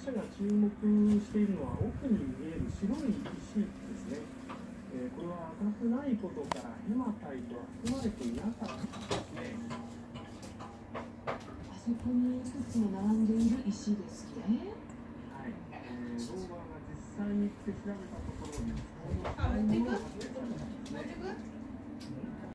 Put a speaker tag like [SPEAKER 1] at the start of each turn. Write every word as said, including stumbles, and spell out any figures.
[SPEAKER 1] 者が注目しているのは奥に見える白い石ですね。えー、これは赤くないことからヘマタイトは含まれていなかったんですね。
[SPEAKER 2] あそこにいくつも並んでいる石ですね。
[SPEAKER 1] はい、えー、ローバーが実際に来て調べたところに、その大量の発見されたんですね。